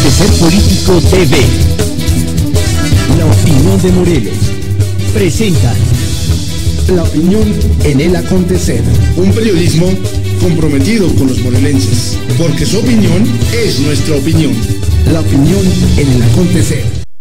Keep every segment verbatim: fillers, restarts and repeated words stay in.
Acontecer Político T V. La opinión de Morelos. Presenta La opinión en el acontecer. Un periodismo comprometido con los morelenses, porque su opinión es nuestra opinión. La opinión en el acontecer.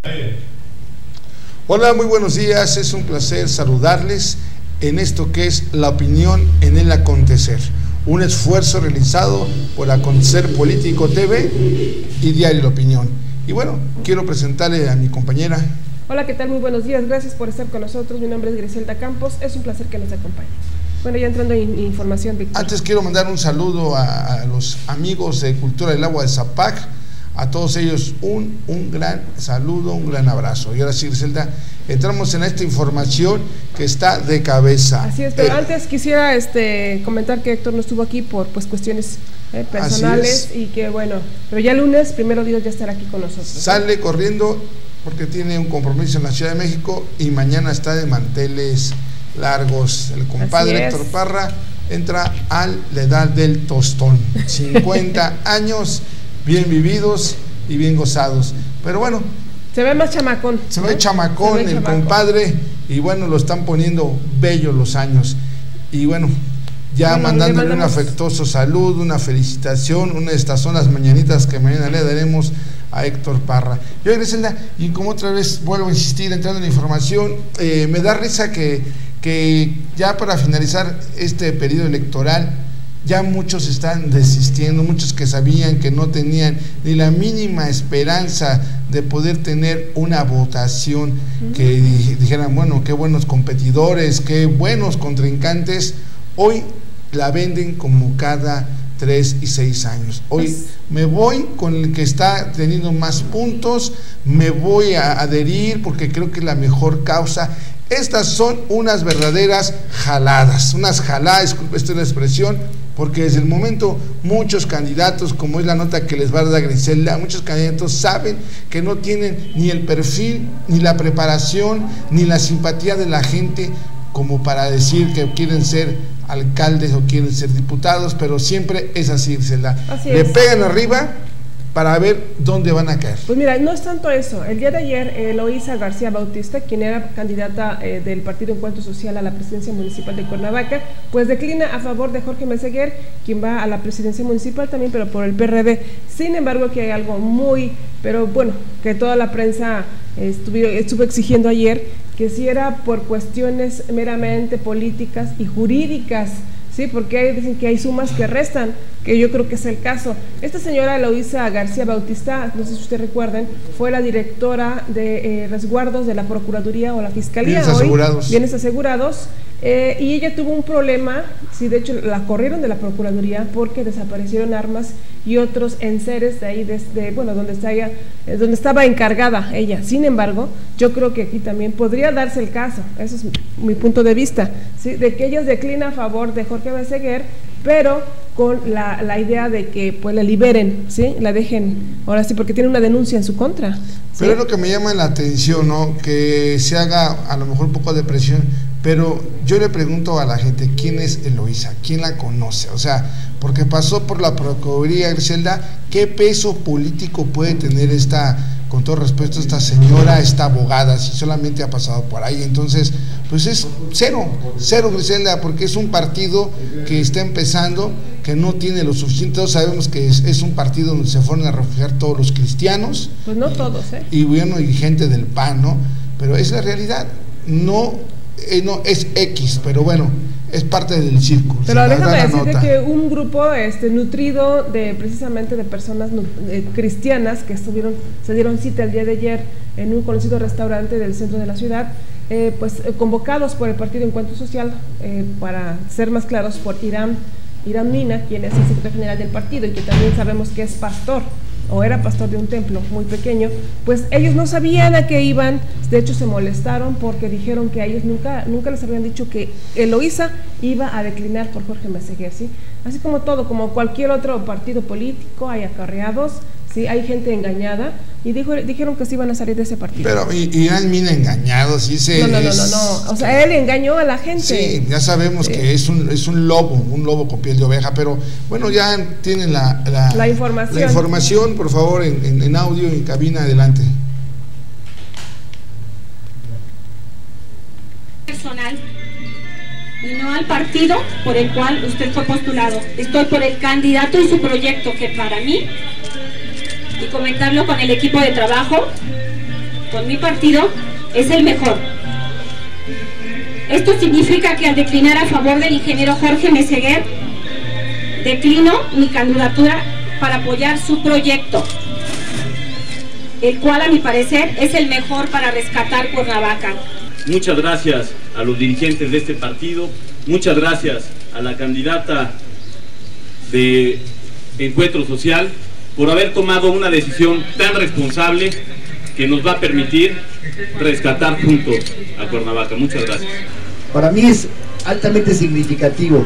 Hola, muy buenos días. Es un placer saludarles en esto que es La opinión en el acontecer. Un esfuerzo realizado por Acontecer Político T V y Diario La Opinión. Y bueno, quiero presentarle a mi compañera. Hola, ¿qué tal? Muy buenos días, gracias por estar con nosotros. Mi nombre es Griselda Campos, es un placer que nos acompañe. Bueno, ya entrando en información, Víctor. Antes quiero mandar un saludo a, a los amigos de Cultura del Agua de Zapac, a todos ellos un, un gran saludo, un gran abrazo. Y ahora sí, Griselda, entramos en esta información que está de cabeza. Así es, pero eh, antes quisiera este, comentar que Héctor no estuvo aquí por pues cuestiones eh, personales y que bueno, pero ya el lunes, primero Dios, ya estará aquí con nosotros. Sale corriendo porque tiene un compromiso en la Ciudad de México y mañana está de manteles largos. El compadre Héctor Parra entra a la edad del tostón, cincuenta años bien vividos y bien gozados. Pero bueno, se ve más chamacón. Se ¿no? ve chamacón se ve el chamacón. compadre y bueno, lo están poniendo bello los años. Y bueno, ya bueno, mandándole un afectuoso saludo, una felicitación. Una de estas son las mañanitas que mañana le daremos a Héctor Parra. Yo, Griselda, y como otra vez vuelvo a insistir, entrando en la información, eh, me da risa que, que ya para finalizar este periodo electoral, ya muchos están desistiendo, muchos que sabían que no tenían ni la mínima esperanza de poder tener una votación, uh-huh. que dijeran, bueno, qué buenos competidores, qué buenos contrincantes, hoy la venden como cada tres y seis años. Hoy pues, me voy con el que está teniendo más puntos, me voy a adherir porque creo que es la mejor causa. Estas son unas verdaderas jaladas, unas jaladas, disculpe esta es la expresión, porque desde el momento muchos candidatos, como es la nota que les va a dar Griselda, muchos candidatos saben que no tienen ni el perfil, ni la preparación, ni la simpatía de la gente como para decir que quieren ser alcaldes o quieren ser diputados, pero siempre es así, Griselda. Así Le es. pegan arriba para ver dónde van a caer. Pues mira, no es tanto eso. El día de ayer, eh, Eloísa García Bautista, quien era candidata eh, del Partido Encuentro Social a la presidencia municipal de Cuernavaca, pues declina a favor de Jorge Meseguer, quien va a la presidencia municipal también, pero por el P R D. Sin embargo, que hay algo muy, pero bueno, que toda la prensa eh, estuvo, estuvo exigiendo ayer, que si era por cuestiones meramente políticas y jurídicas, sí, porque hay, dicen que hay sumas que restan, que yo creo que es el caso. Esta señora Eloísa García Bautista, no sé si ustedes recuerden, fue la directora de eh, resguardos de la Procuraduría o la Fiscalía. Bienes asegurados. Hoy, bienes asegurados. Eh, y ella tuvo un problema, sí, de hecho la corrieron de la Procuraduría porque desaparecieron armas y otros enseres de ahí, desde, bueno, donde, está ella, eh, donde estaba encargada ella. Sin embargo, yo creo que aquí también podría darse el caso, ese es mi, mi punto de vista, ¿sí? De que ella declina a favor de Jorge Meseguer, pero con la, la idea de que pues la liberen, ¿sí? La dejen, ahora sí, porque tiene una denuncia en su contra, ¿sí? Pero es lo que me llama la atención, ¿no? Que se haga a lo mejor un poco de presión, pero yo le pregunto a la gente, ¿quién es Eloísa? ¿Quién la conoce? O sea, porque pasó por la Procuraduría, Griselda, ¿qué peso político puede tener esta, con todo respeto, esta señora, esta abogada, si solamente ha pasado por ahí? Entonces, pues es cero, cero, Griselda, porque es un partido que está empezando, que no tiene lo suficiente. Todos sabemos que es, es un partido donde se fueron a refugiar todos los cristianos. Pues no y, todos, ¿eh? Y bueno, y gente del P A N, ¿no? Pero es la realidad, no... Eh, no, es X, pero bueno, es parte del círculo. Pero déjame decirte que un grupo este, nutrido de precisamente de personas eh, cristianas que estuvieron, se dieron cita el día de ayer en un conocido restaurante del centro de la ciudad, eh, pues eh, convocados por el Partido Encuentro Social, eh, para ser más claros, por Irán, Irán Mina, quien es el secretario general del partido y que también sabemos que es pastor, o era pastor de un templo muy pequeño. Pues ellos no sabían a qué iban, de hecho se molestaron porque dijeron que a ellos nunca, nunca les habían dicho que Eloísa iba a declinar por Jorge Meseguer, ¿sí? Así como todo, como cualquier otro partido político, hay acarreados, Sí, hay gente engañada y dijo, dijeron que sí iban a salir de ese partido. Pero irán bien engañados, y se no, no, no, es, no, no, o sea, él engañó a la gente. Sí, ya sabemos sí. que es un, es un lobo, un lobo con piel de oveja, pero bueno, ya tienen la, la, la información. La información, por favor, en, en, en audio, en cabina, adelante. Personal y no al partido por el cual usted fue postulado. Estoy por el candidato y su proyecto, que para mí, y comentarlo con el equipo de trabajo, con mi partido, es el mejor. Esto significa que al declinar a favor del ingeniero Jorge Meseguer, declino mi candidatura para apoyar su proyecto, el cual a mi parecer es el mejor para rescatar Cuernavaca. Muchas gracias a los dirigentes de este partido, muchas gracias a la candidata de Encuentro Social por haber tomado una decisión tan responsable que nos va a permitir rescatar juntos a Cuernavaca. Muchas gracias. Para mí es altamente significativo.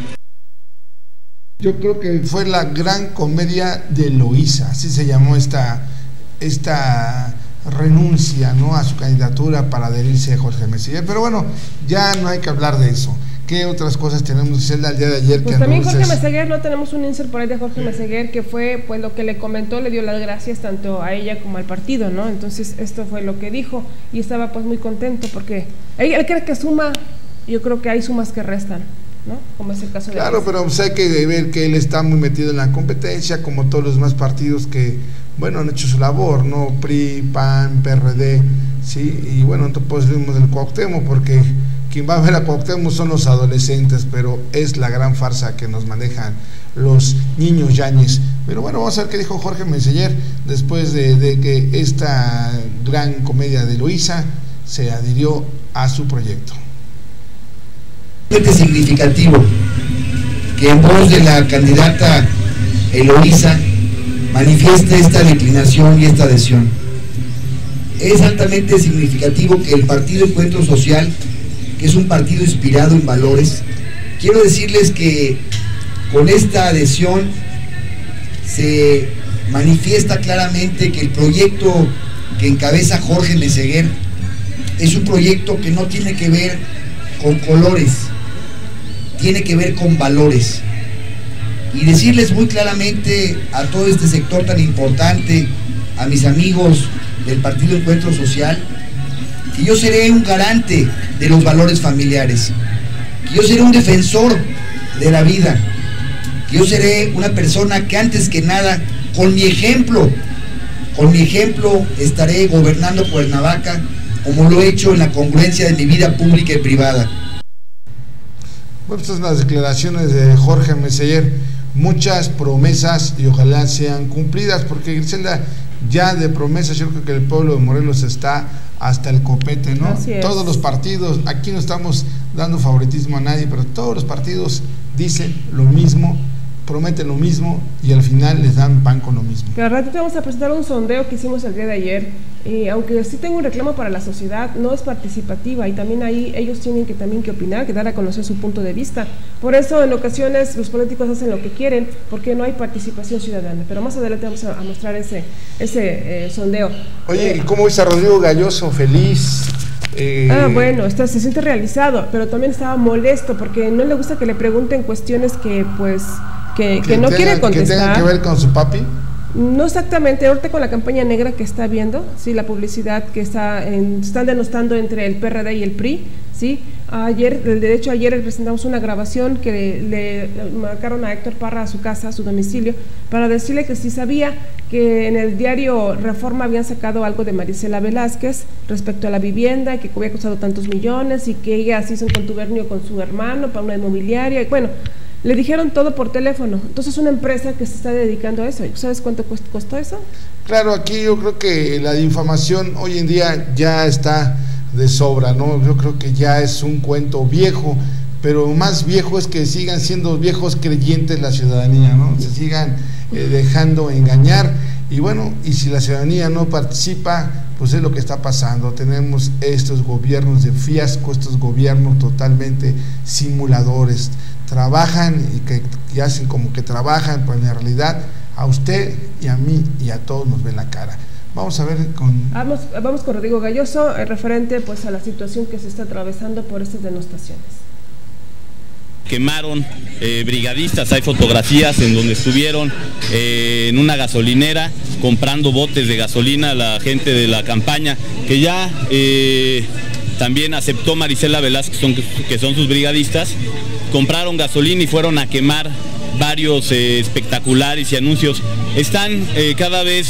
Yo creo que fue la gran comedia de Loíza, así se llamó esta, esta renuncia, ¿no?, a su candidatura para adherirse a Jorge Meseguer. Pero bueno, ya no hay que hablar de eso. ¿Qué otras cosas tenemos, Iselda, el día de ayer? Pues que también Jorge anduces... Meseguer, no tenemos un insert por ahí de Jorge Meseguer, que fue pues lo que le comentó, le dio las gracias tanto a ella como al partido, ¿no? Entonces esto fue lo que dijo y estaba pues muy contento porque él, él cree que suma, yo creo que hay sumas que restan, ¿no? Como es el caso de... Claro, pero pues hay que ver que él está muy metido en la competencia, como todos los demás partidos que, bueno, han hecho su labor, ¿no? P R I, P A N, P R D, sí, y bueno, entonces pues vimos del Cuauhtémoc, porque quien va a ver a Cuauhtémoc son los adolescentes, pero es la gran farsa que nos manejan los niños yañes. Pero bueno, vamos a ver qué dijo Jorge Meseguer después de, de que esta gran comedia de Loíza se adhirió a su proyecto. Es significativo que en voz de la candidata Eloísa manifieste esta declinación y esta adhesión. Es altamente significativo que el Partido Encuentro Social, que es un partido inspirado en valores, quiero decirles que con esta adhesión se manifiesta claramente que el proyecto que encabeza Jorge Meseguer es un proyecto que no tiene que ver con colores, tiene que ver con valores. Y decirles muy claramente a todo este sector tan importante, a mis amigos del Partido Encuentro Social, que yo seré un garante de los valores familiares, que yo seré un defensor de la vida, que yo seré una persona que antes que nada, con mi ejemplo, con mi ejemplo estaré gobernando Cuernavaca como lo he hecho en la congruencia de mi vida pública y privada. Bueno, estas son las declaraciones de Jorge Meseguer, muchas promesas y ojalá sean cumplidas, porque Griselda, ya de promesas yo creo que el pueblo de Morelos está hasta el copete, ¿no? Todos los partidos, aquí no estamos dando favoritismo a nadie, pero todos los partidos dicen lo mismo, prometen lo mismo y al final les dan pan con lo mismo. Pero al ratito vamos a presentar un sondeo que hicimos el día de ayer, y aunque sí tengo un reclamo para la sociedad, no es participativa y también ahí ellos tienen que también que opinar, que dar a conocer su punto de vista. Por eso en ocasiones los políticos hacen lo que quieren, porque no hay participación ciudadana. Pero más adelante vamos a, a mostrar ese, ese eh, sondeo. Oye, eh, ¿y cómo ves a Rodrigo Galloso? Feliz. Eh... Ah, bueno, está, se siente realizado, pero también estaba molesto porque no le gusta que le pregunten cuestiones que pues que, que, que no tenga, quiere contestar. ¿Que tenga que ver con su papi? No exactamente, ahorita con la campaña negra que está viendo, sí, la publicidad que está en, están denostando entre el P R D y el P R I, sí. Ayer, de hecho ayer presentamos una grabación que le, le marcaron a Héctor Parra a su casa, a su domicilio, para decirle que sí sabía que en el diario Reforma habían sacado algo de Marisela Velázquez respecto a la vivienda, que había costado tantos millones y que ella se hizo un contubernio con su hermano para una inmobiliaria, y bueno, le dijeron todo por teléfono. Entonces una empresa que se está dedicando a eso, ¿sabes cuánto costó eso? Claro, aquí yo creo que la difamación hoy en día ya está de sobra, ¿no? Yo creo que ya es un cuento viejo, pero más viejo es que sigan siendo viejos creyentes la ciudadanía, ¿no? Se sigan eh, dejando engañar, y bueno, y si la ciudadanía no participa, pues es lo que está pasando. Tenemos estos gobiernos de fiasco, estos gobiernos totalmente simuladores, trabajan y que y hacen como que trabajan, pero en realidad a usted y a mí y a todos nos ve la cara. Vamos a ver con... Vamos, vamos con Rodrigo Galloso, eh, referente pues a la situación que se está atravesando por estas denostaciones. Quemaron eh, brigadistas, hay fotografías en donde estuvieron eh, en una gasolinera comprando botes de gasolina, la gente de la campaña, que ya eh, también aceptó Marisela Velázquez, son, que son sus brigadistas, compraron gasolina y fueron a quemar varios eh, espectaculares y anuncios. Están eh, cada vez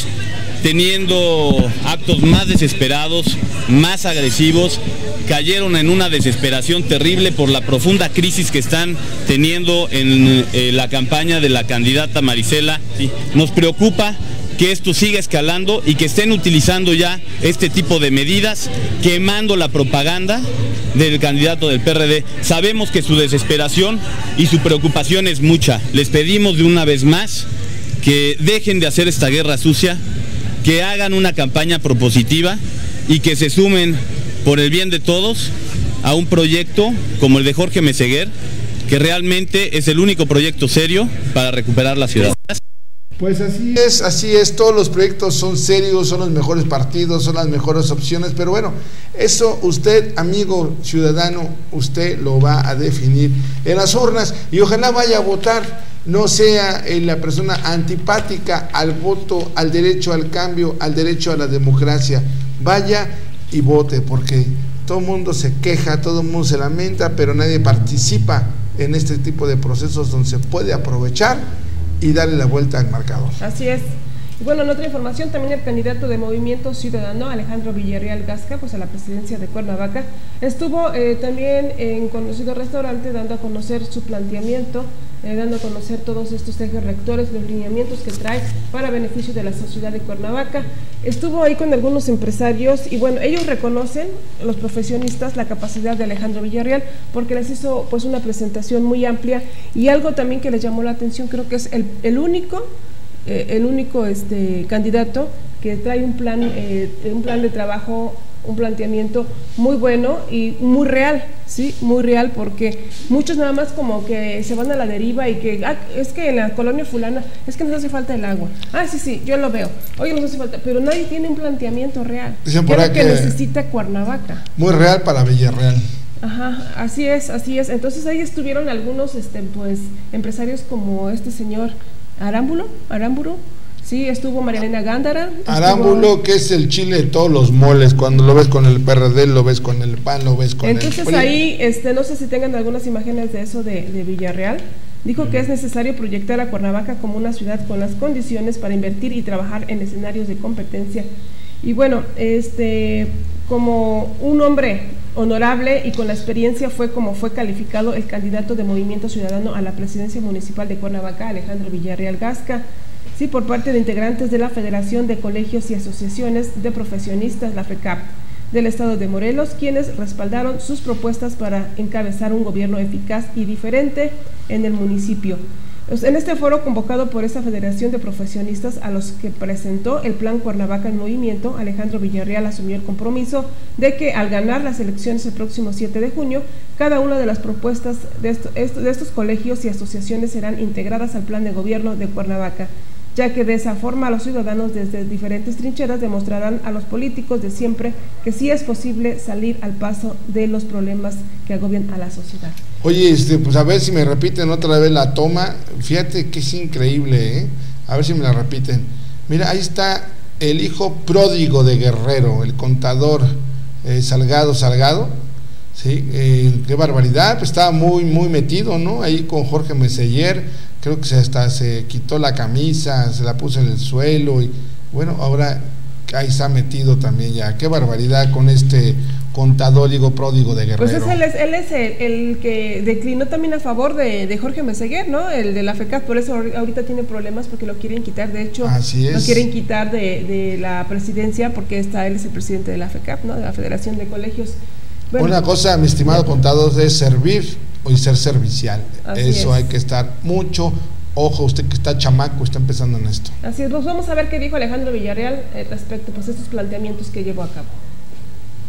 teniendo actos más desesperados, más agresivos, cayeron en una desesperación terrible por la profunda crisis que están teniendo en eh, la campaña de la candidata Marisela. Sí, nos preocupa que esto siga escalando y que estén utilizando ya este tipo de medidas, quemando la propaganda del candidato del P R D. Sabemos que su desesperación y su preocupación es mucha. Les pedimos de una vez más que dejen de hacer esta guerra sucia, que hagan una campaña propositiva y que se sumen por el bien de todos a un proyecto como el de Jorge Meseguer, que realmente es el único proyecto serio para recuperar la ciudad. Pues así es, así es, todos los proyectos son serios, son los mejores partidos, son las mejores opciones, pero bueno, eso usted, amigo ciudadano, usted lo va a definir en las urnas y ojalá vaya a votar, no sea la persona antipática al voto, al derecho al cambio, al derecho a la democracia, vaya y vote, porque todo el mundo se queja, todo el mundo se lamenta, pero nadie participa en este tipo de procesos donde se puede aprovechar y darle la vuelta al marcador. Así es. Y bueno, en otra información, también el candidato de Movimiento Ciudadano, Alejandro Villarreal Gasca, pues a la presidencia de Cuernavaca, estuvo eh, también en conocido restaurante dando a conocer su planteamiento, eh, dando a conocer todos estos ejes rectores, los lineamientos que trae para beneficio de la sociedad de Cuernavaca. Estuvo ahí con algunos empresarios y bueno, ellos reconocen, los profesionistas, la capacidad de Alejandro Villarreal, porque les hizo pues una presentación muy amplia y algo también que les llamó la atención, creo que es el, el único Eh, el único este, candidato que trae un plan, eh, un plan de trabajo, un planteamiento muy bueno y muy real, sí, muy real, porque muchos nada más como que se van a la deriva y que, ah, es que en la colonia fulana, es que nos hace falta el agua, ah, sí, sí, yo lo veo, oye, nos hace falta, pero nadie tiene un planteamiento real, dicen por ahí que, que necesita Cuernavaca. Muy real para Villarreal. Ajá, así es, así es, entonces ahí estuvieron algunos, este, pues, empresarios como este señor Arámbulo, Aramburu, sí, estuvo Marielena Gándara. Arámbulo, estuvo... que es el chile de todos los moles, cuando lo ves con el P R D, lo ves con el P A N, lo ves con Entonces, el... Entonces ahí, este, no sé si tengan algunas imágenes de eso de, de Villarreal, dijo uh-huh. que es necesario proyectar a Cuernavaca como una ciudad con las condiciones para invertir y trabajar en escenarios de competencia. Y bueno, este, como un hombre honorable y con la experiencia fue como fue calificado el candidato de Movimiento Ciudadano a la presidencia municipal de Cuernavaca, Alejandro Villarreal Gasca, sí, por parte de integrantes de la Federación de Colegios y Asociaciones de Profesionistas, la FECAP, del estado de Morelos, quienes respaldaron sus propuestas para encabezar un gobierno eficaz y diferente en el municipio. En este foro convocado por esa Federación de Profesionistas a los que presentó el Plan Cuernavaca en Movimiento, Alejandro Villarreal asumió el compromiso de que al ganar las elecciones el próximo siete de junio, cada una de las propuestas de, esto, de estos colegios y asociaciones serán integradas al plan de gobierno de Cuernavaca, ya que de esa forma los ciudadanos desde diferentes trincheras demostrarán a los políticos de siempre que sí es posible salir al paso de los problemas que agobian a la sociedad. Oye, este, pues a ver si me repiten otra vez la toma, fíjate que es increíble, ¿eh? A ver si me la repiten. Mira, ahí está el hijo pródigo de Guerrero, el contador eh, Salgado Salgado, ¿sí? Eh, qué barbaridad, pues estaba muy, muy metido, ¿no? Ahí con Jorge Meseguer, creo que se hasta se quitó la camisa, se la puso en el suelo y bueno, ahora ahí está metido también ya, qué barbaridad con este contador, digo, pródigo de Guerrero. Pues es él es, él es el, el que declinó también a favor de, de Jorge Meseguer, ¿no? El de la FECAP, por eso ahorita tiene problemas porque lo quieren quitar, de hecho, lo quieren quitar de, de la presidencia porque está él es el presidente de la FECAP, ¿no? De la Federación de Colegios. Bueno, una cosa, mi estimado contador, es servir y ser servicial. Eso es. Hay que estar mucho ojo, usted que está chamaco, está empezando en esto. Así es, pues vamos a ver qué dijo Alejandro Villarreal eh, respecto pues, a estos planteamientos que llevó a cabo.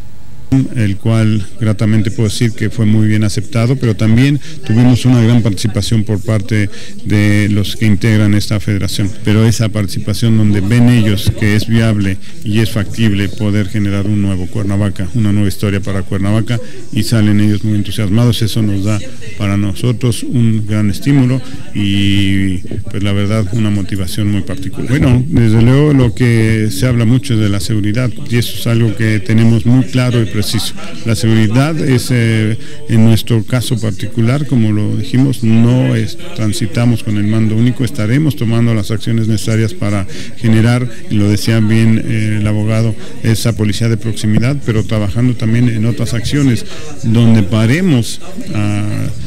el cual gratamente puedo decir que fue muy bien aceptado, pero también tuvimos una gran participación por parte de los que integran esta federación, pero esa participación donde ven ellos que es viable y es factible poder generar un nuevo Cuernavaca, una nueva historia para Cuernavaca, y salen ellos muy entusiasmados. Eso nos da para nosotros un gran estímulo y pues la verdad una motivación muy particular. Bueno, desde luego lo que se habla mucho es de la seguridad, y eso es algo que tenemos muy claro y preciso. La seguridad es, eh, en nuestro caso particular, como lo dijimos, no es, transitamos con el mando único, estaremos tomando las acciones necesarias para generar, y lo decía bien eh, el abogado, esa policía de proximidad, pero trabajando también en otras acciones donde paremos a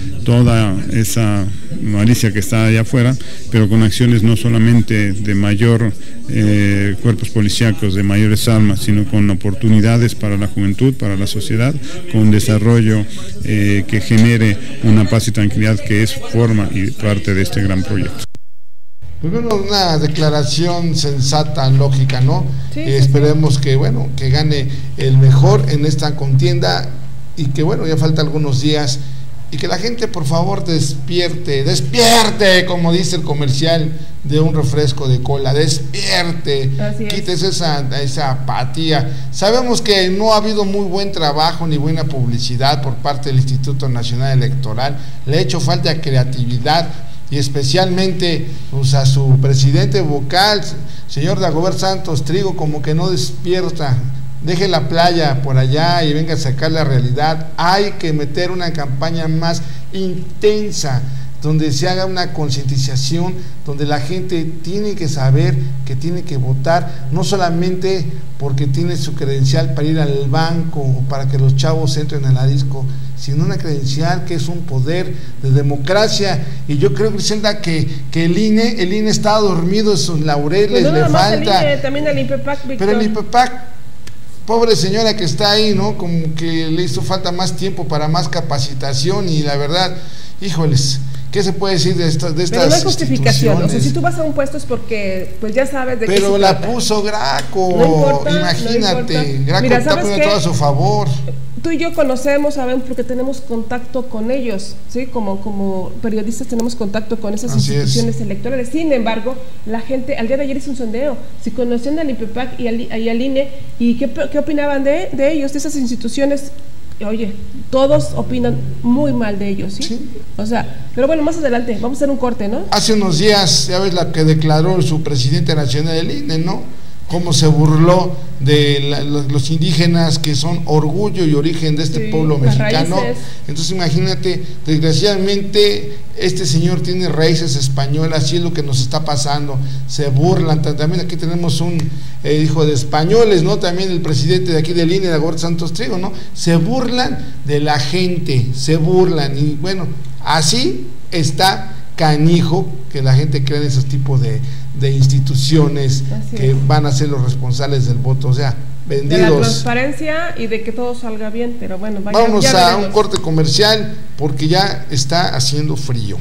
toda esa malicia que está allá afuera, pero con acciones no solamente de mayor eh, cuerpos policíacos, de mayores armas, sino con oportunidades para la juventud, para la sociedad, con desarrollo eh, que genere una paz y tranquilidad, que es forma y parte de este gran proyecto. Pues bueno, una declaración sensata, lógica, ¿no? Sí, eh, esperemos que, bueno, que gane el mejor en esta contienda, y que, bueno, ya falta algunos días, y que la gente, por favor, despierte, despierte, como dice el comercial de un refresco de cola, despierte, quites esa, esa apatía. Sabemos que no ha habido muy buen trabajo ni buena publicidad por parte del Instituto Nacional Electoral, le ha hecho falta creatividad, y especialmente pues, a su presidente vocal, señor Dagobert Santos Trigo, como que no despierta. Deje la playa por allá y venga a sacar la realidad. Hay que meter una campaña más intensa, donde se haga una concientización, donde la gente tiene que saber que tiene que votar, no solamente porque tiene su credencial para ir al banco o para que los chavos entren a la disco, sino una credencial que es un poder de democracia. Y yo creo, Griselda, que, que el I N E, el I N E está dormido en sus laureles, pues no, le falta. El I N E, también el INPEPAC, Víctor. Pero el INPEPAC, pobre señora que está ahí, ¿no? Como que le hizo falta más tiempo para más capacitación, y la verdad, híjoles, ¿qué se puede decir de, esto, de estas Pero no hay justificación, o sea, si tú vas a un puesto es porque, pues ya sabes de qué Pero se la trata. puso Graco, no importa, imagínate, no importa. Graco Mira, está poniendo todo a su favor. Tú y yo conocemos, sabemos, porque tenemos contacto con ellos, ¿sí? Como, como periodistas tenemos contacto con esas Así instituciones es. electorales. Sin embargo, la gente, al día de ayer hizo un sondeo, si conocían al INPEPAC y al, y al I N E, y qué, qué opinaban de, de ellos, de esas instituciones. Oye, todos opinan muy mal de ellos, ¿sí? ¿sí? O sea, pero bueno, más adelante, vamos a hacer un corte, ¿no? Hace unos días, ya ves la que declaró su presidente nacional del I N E, ¿no? Cómo se burló de la, los, los indígenas, que son orgullo y origen de este sí, pueblo mexicano. Raíces. Entonces imagínate, desgraciadamente este señor tiene raíces españolas, y es lo que nos está pasando. Se burlan, también aquí tenemos un eh, hijo de españoles, ¿no? También el presidente de aquí del I N E, Dagobert Santos Trigo, ¿no? Se burlan de la gente, se burlan, y bueno, así está canijo que la gente cree en esos tipos de, de instituciones que van a ser los responsables del voto, o sea, vendidos. De la transparencia y de que todo salga bien, pero bueno, vaya, vamos a veremos. Un corte comercial porque ya está haciendo frío.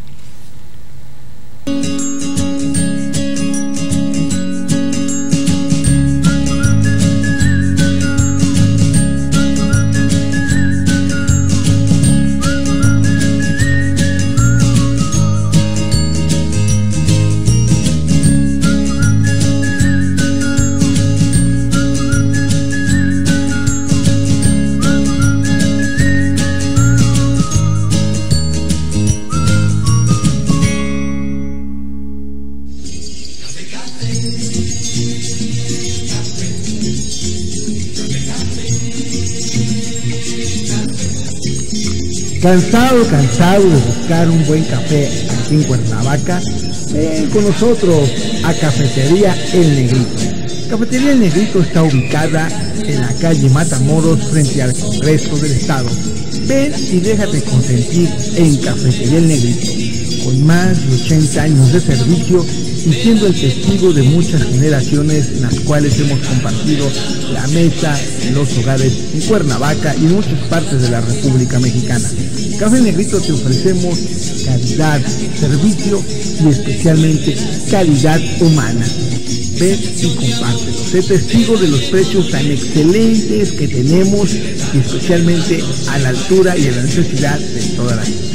Cansado, cansado de buscar un buen café aquí en Cuernavaca, ven con nosotros a Cafetería El Negrito. Cafetería El Negrito está ubicada en la calle Matamoros, frente al Congreso del Estado. Ven y déjate consentir en Cafetería El Negrito, con más de ochenta años de servicio y siendo el testigo de muchas generaciones en las cuales hemos compartido la mesa en los hogares en Cuernavaca y en muchas partes de la República Mexicana. Café Negrito te ofrecemos calidad, servicio y especialmente calidad humana. ven y compártelo. Sé testigo de los precios tan excelentes que tenemos y especialmente a la altura y a la necesidad de toda la gente.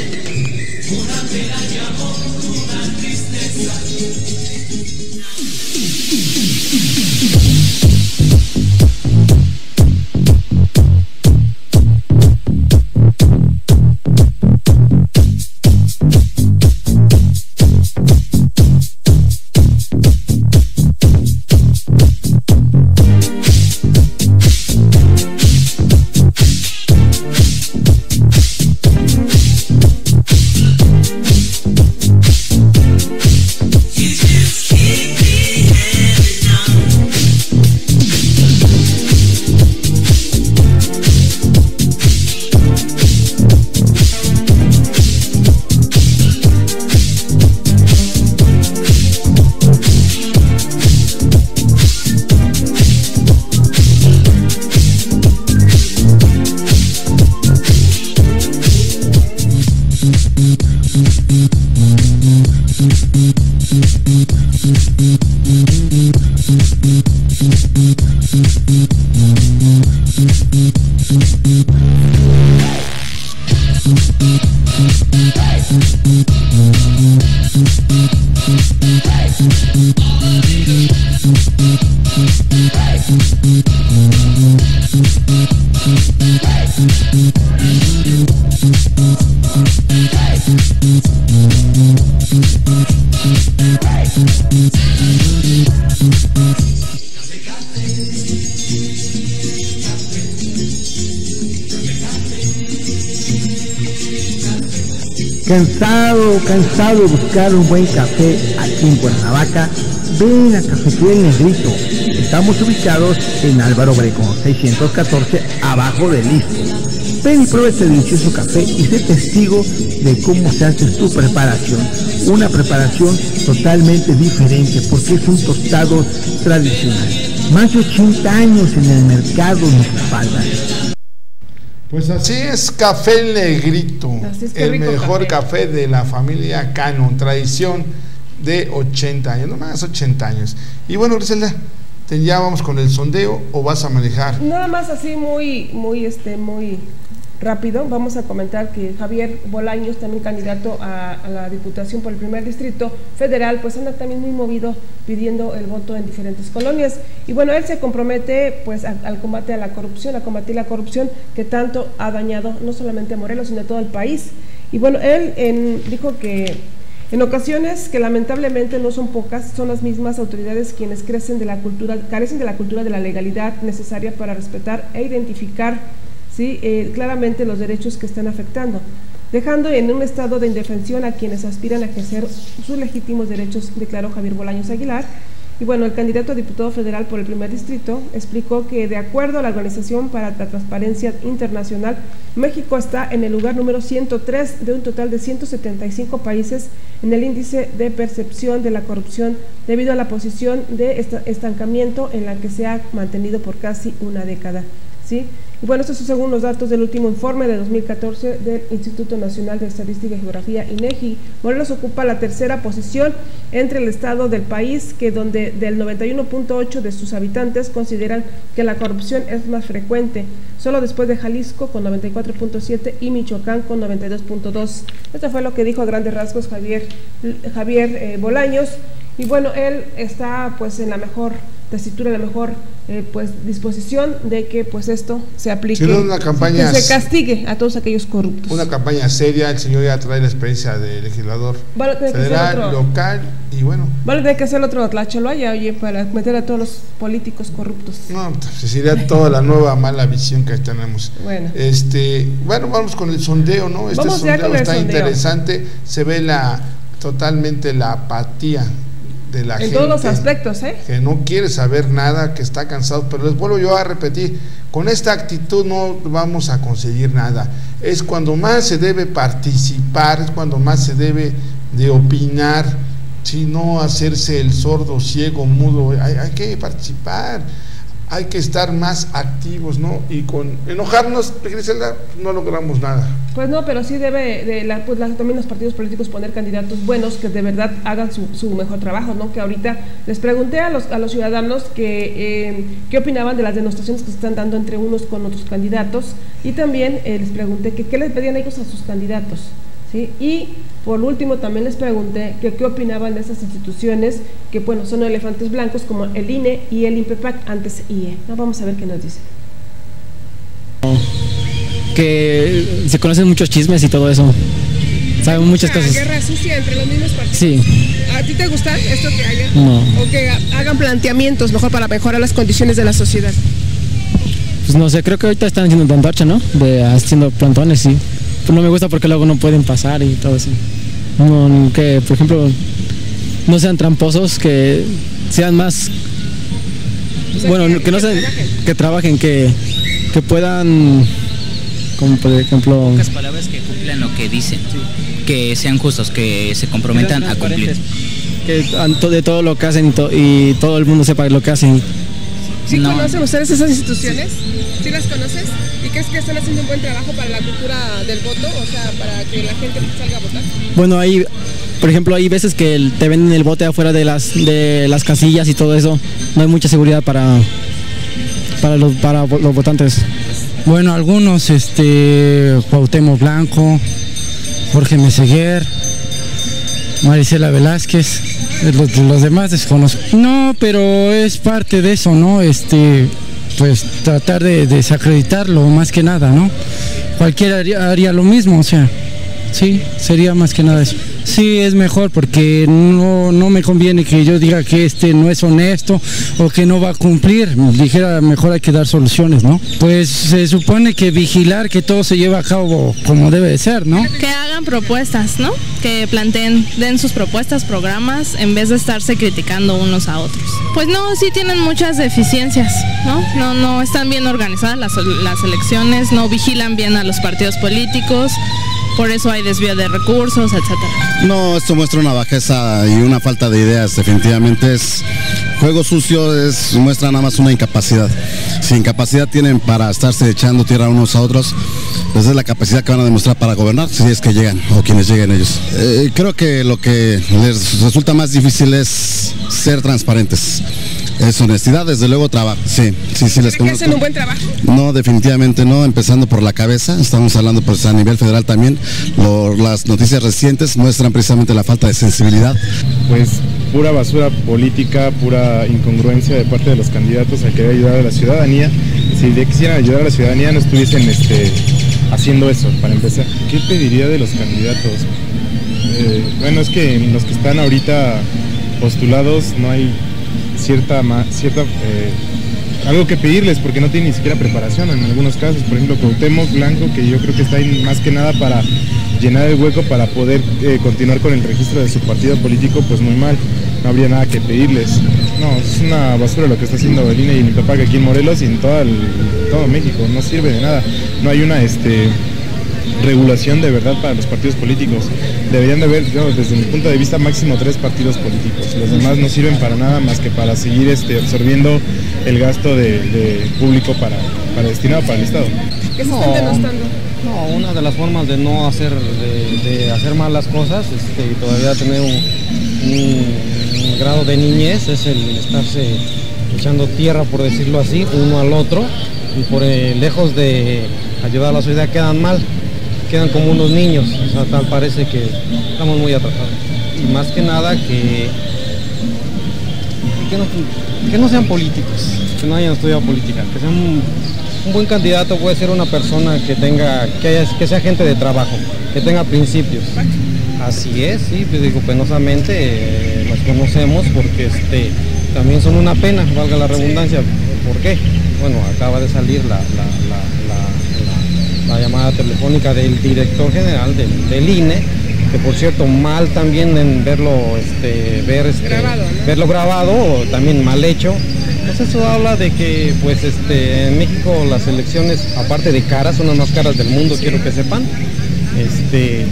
Cansado, cansado de buscar un buen café aquí en Cuernavaca, ven a Cafetería El Negrito. Estamos ubicados en Álvaro Obregón seiscientos catorce, abajo del Istmo. Ven y prueba este delicioso café y sé testigo de cómo se hace su preparación. Una preparación totalmente diferente porque es un tostado tradicional. Más de ochenta años en el mercado nos respaldan. Pues así es, Café El Negrito, es, el mejor café. café de la familia Cano, tradición de ochenta años, no más ochenta años. Y bueno, Griselda, ¿ya vamos con el sondeo o vas a manejar? Nada más así muy, muy, este, muy rápido, vamos a comentar que Javier Bolaños, también candidato a, a la Diputación por el primer Distrito Federal, pues anda también muy movido pidiendo el voto en diferentes colonias. Y bueno, él se compromete pues a, al combate a la corrupción, a combatir la corrupción que tanto ha dañado no solamente a Morelos, sino a todo el país. Y bueno, él en, dijo que en ocasiones, que lamentablemente no son pocas, son las mismas autoridades quienes crecen de la cultura, carecen de la cultura de la legalidad necesaria para respetar e identificar ¿sí? eh, claramente los derechos que están afectando, dejando en un estado de indefensión a quienes aspiran a ejercer sus legítimos derechos, declaró Javier Bolaños Aguilar. Y bueno, el candidato a diputado federal por el primer distrito explicó que de acuerdo a la Organización para la Transparencia Internacional, México está en el lugar número ciento tres de un total de ciento setenta y cinco países en el índice de percepción de la corrupción debido a la posición de estancamiento en la que se ha mantenido por casi una década, ¿sí? Y bueno, estos son según los datos del último informe de dos mil catorce del Instituto Nacional de Estadística y Geografía, INEGI. Morelos ocupa la tercera posición entre el estado del país, que donde del noventa y uno punto ocho de sus habitantes consideran que la corrupción es más frecuente, solo después de Jalisco con noventa y cuatro punto siete y Michoacán con noventa y dos punto dos. Esto fue lo que dijo a grandes rasgos Javier, Javier eh, Bolaños. Y bueno, él está pues en la mejor tesitura, en la mejor eh, pues disposición de que pues esto se aplique, sí, una campaña, que se castigue a todos aquellos corruptos. Una campaña seria, el señor ya trae la experiencia de legislador vale, federal, otro, local y bueno. Vale, tiene que hacer otro Tlacholoaya, oye, para meter a todos los políticos corruptos. No, pues sería toda la nueva mala visión que tenemos. Bueno. Este, bueno, vamos con el sondeo, ¿no? Este vamos sondeo está sondeo. interesante, se ve la totalmente la apatía de la en gente, todos los aspectos, ¿eh? que no quiere saber nada, que está cansado, pero les vuelvo yo a repetir, con esta actitud no vamos a conseguir nada. Es cuando más se debe participar, es cuando más se debe de opinar, si no hacerse el sordo, ciego, mudo. Hay, hay que participar, hay que estar más activos, ¿no? Y con enojarnos, Griselda, no logramos nada. Pues no, pero sí debe de la, pues la, también los partidos políticos poner candidatos buenos que de verdad hagan su, su mejor trabajo, ¿no? Que ahorita les pregunté a los, a los ciudadanos que eh, qué opinaban de las denostaciones que se están dando entre unos con otros candidatos, y también eh, les pregunté que qué les pedían ellos a sus candidatos, ¿sí? Y por último también les pregunté que qué opinaban de esas instituciones que, bueno, son elefantes blancos como el I N E y el INPEPAC, antes I E. No, vamos a ver qué nos dicen. Que se conocen muchos chismes y todo eso. Saben muchas cosas. ¿Guerra sucia entre los mismos partidos? Sí. ¿A ti te gusta esto que haya? No. ¿O que hagan planteamientos mejor para mejorar las condiciones de la sociedad? Pues no sé, creo que ahorita están haciendo tantorcha, ¿no? De haciendo plantones, sí. Pues no me gusta porque luego no pueden pasar y todo eso. No, que, por ejemplo, no sean tramposos, que sean más... O sea, bueno, que, que no sean... Que trabajen, que, que puedan... Como por ejemplo... Pocas palabras, que cumplan lo que dicen, sí. Que sean justos, que se comprometan a cumplir. Que de todo lo que hacen y, to, y todo el mundo sepa lo que hacen. ¿Sí no. conocen ustedes esas instituciones? ¿Sí las conoces? ¿Y crees que están haciendo un buen trabajo para la cultura del voto? O sea, para que la gente salga a votar. Bueno, hay, por ejemplo, hay veces que te venden el bote afuera de las de las casillas y todo eso. No hay mucha seguridad para, para, los, para los votantes. Bueno, algunos, este, Cuauhtémoc Blanco, Jorge Meseguer, Marisela Velázquez, los, los demás desconozco. No, pero es parte de eso, ¿no? Este, pues tratar de desacreditarlo más que nada, ¿no? Cualquiera haría, haría lo mismo, o sea, sí, sería más que nada eso. Sí, es mejor porque no, no me conviene que yo diga que este no es honesto o que no va a cumplir. Dijera, mejor hay que dar soluciones, ¿no? Pues se supone que vigilar que todo se lleve a cabo como debe de ser, ¿no? Que hagan propuestas, ¿no? Que planteen, den sus propuestas, programas, en vez de estarse criticando unos a otros. Pues no, sí tienen muchas deficiencias, ¿no? No, no están bien organizadas las, las elecciones, no vigilan bien a los partidos políticos. Por eso hay desvío de recursos, etcétera. No, esto muestra una bajeza y una falta de ideas, definitivamente es juego sucio, es, muestra nada más una incapacidad. Si incapacidad tienen para estarse echando tierra unos a otros, pues es la capacidad que van a demostrar para gobernar, si es que llegan o quienes lleguen ellos. Eh, creo que lo que les resulta más difícil es ser transparentes. Es honestidad, desde luego trabajo, sí, sí, sí les conozco. ¿Hacen un buen trabajo? No, definitivamente no, empezando por la cabeza, estamos hablando pues a nivel federal también, lo, las noticias recientes muestran precisamente la falta de sensibilidad. Pues pura basura política, pura incongruencia de parte de los candidatos a querer ayudar a la ciudadanía. Si le quisieran ayudar a la ciudadanía no estuviesen este, haciendo eso, para empezar. ¿Qué pediría de los candidatos? Eh, bueno, es que los que están ahorita postulados no hay cierta, cierta eh, algo que pedirles porque no tienen ni siquiera preparación en algunos casos. Por ejemplo, Cuauhtémoc Blanco, que yo creo que está ahí más que nada para llenar el hueco para poder eh, continuar con el registro de su partido político, pues muy mal, no habría nada que pedirles. No, es una basura lo que está haciendo el I N E y el INPEPAC aquí en Morelos y en todo, el, todo México, no sirve de nada. No hay una este, regulación de verdad para los partidos políticos. Deberían de haber, yo, desde mi punto de vista, máximo tres partidos políticos. Los demás no sirven para nada más que para seguir este, absorbiendo el gasto de, de público para, para destinado para el Estado. ¿Qué se están denostando? No, una de las formas de no hacer, de, de hacer mal las cosas este, y todavía tener un, un, un grado de niñez es el estarse echando tierra, por decirlo así, uno al otro, y por eh, lejos de ayudar a la sociedad quedan mal, quedan como unos niños, o sea, tal parece que estamos muy atrasados. Y más que nada que, que, no, que no sean políticos, que no hayan estudiado política, que sean un, un buen candidato puede ser una persona que tenga, que, haya, que sea gente de trabajo, que tenga principios. Así es, sí, pues digo, penosamente eh, los conocemos porque este, también son una pena, valga la redundancia. ¿Por qué? Bueno, acaba de salir la, la, la, la, la, la llamada telefónica del director general del, del I N E, que por cierto mal también en verlo, este, ver, este, grabado, ¿no? verlo grabado, también mal hecho. Pues eso habla de que pues este, en México las elecciones, aparte de caras, son las más caras del mundo, quiero que sepan. Este,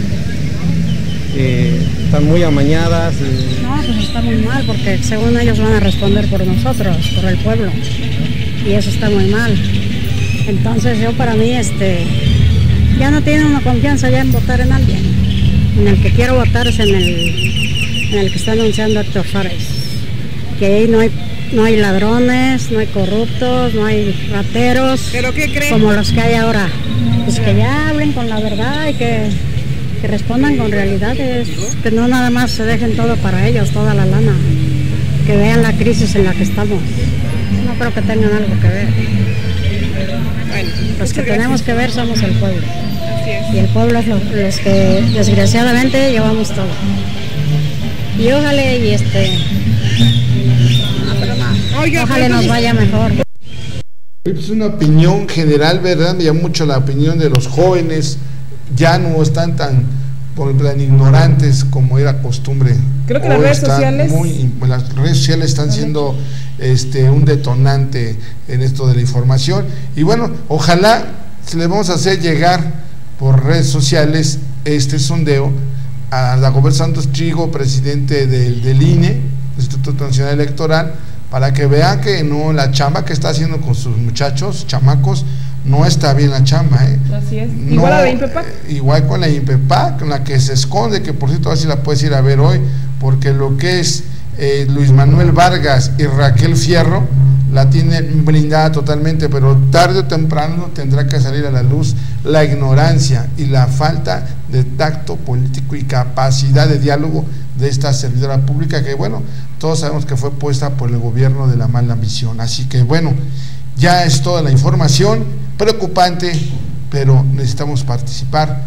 eh, están muy amañadas. Y... No, pues está muy mal, porque según ellos van a responder por nosotros, por el pueblo. y eso está muy mal. Entonces yo para mí este ya no tiene una confianza ya en votar en alguien. En el que quiero votar es en el, en el que está anunciando Héctor Fares. Que ahí no hay, no hay ladrones, no hay corruptos, no hay rateros. ¿Pero qué creen? Como los que hay ahora. Pues que ya hablen con la verdad y que, que respondan con realidades. Que no nada más se dejen todo para ellos, toda la lana. Que vean la crisis en la que estamos. No creo que tengan algo que ver. Bueno, los que gracias. tenemos que ver somos el pueblo. Así es. Y el pueblo es lo, los que desgraciadamente llevamos todo. Y ojalá y este Oiga, ojalá nos vaya mejor. Es una opinión general, ¿verdad? Me llama mucho la opinión de los jóvenes. Ya no están tan, tan ignorantes como era costumbre. Creo que las Hoy redes están sociales- muy- las redes sociales están siendo este, un detonante en esto de la información. Y bueno, ojalá se le vamos a hacer llegar por redes sociales este sondeo a Dagoberto Santos Trigo, presidente del, del I N E, Instituto Nacional Electoral, para que vean que no, la chamba que está haciendo con sus muchachos, chamacos, no está bien la chamba, ¿eh? Así es. No, Igual a la INPEPAC. eh, igual con la INPEPAC, con la que se esconde, que por cierto así la puedes ir a ver hoy, porque lo que es eh, Luis Manuel Vargas y Raquel Fierro la tienen blindada totalmente, pero tarde o temprano tendrá que salir a la luz la ignorancia y la falta de tacto político y capacidad de diálogo de esta servidora pública, que bueno, todos sabemos que fue puesta por el gobierno de la mala ambición. Así que bueno, ya es toda la información, preocupante, pero necesitamos participar.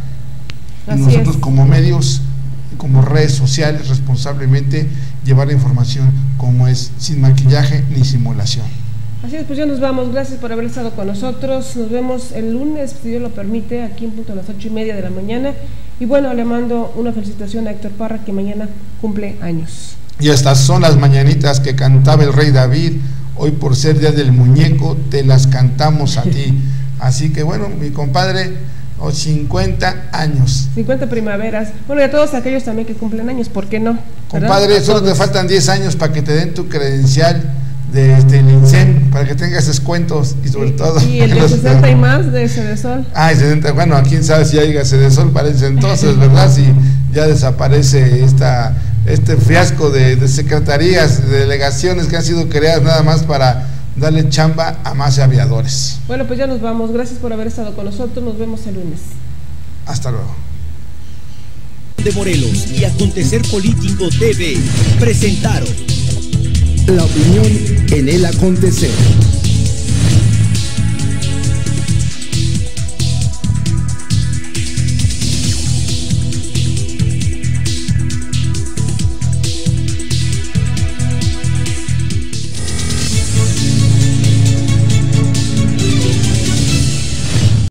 Y Así nosotros es. como medios, como redes sociales, responsablemente llevar la información como es, sin maquillaje ni simulación. Así es, pues ya nos vamos. Gracias por haber estado con nosotros. Nos vemos el lunes, si Dios lo permite, aquí en punto a las ocho y media de la mañana. Y bueno, le mando una felicitación a Héctor Parra, que mañana cumple años. Y estas son las mañanitas que cantaba el rey David. Hoy, por ser día del muñeco, te las cantamos a ti. Así que bueno, mi compadre, oh, cincuenta años. cincuenta primaveras. Bueno, y a todos aquellos también que cumplen años, ¿por qué no? ¿Verdad? Compadre, A solo te todos. faltan diez años para que te den tu credencial de este, el INSEM, para que tengas descuentos y sobre todo... Y el de sesenta y más de Cedesol. Ah, sesenta, bueno, a quién sabe si ya llega Cedesol para ese entonces, ¿verdad? Si ya desaparece esta, este fiasco de, de secretarías, de delegaciones que han sido creadas nada más para darle chamba a más aviadores. Bueno, pues ya nos vamos. Gracias por haber estado con nosotros. Nos vemos el lunes. Hasta luego. De Morelos y Acontecer Político T V presentaron La opinión en el acontecer.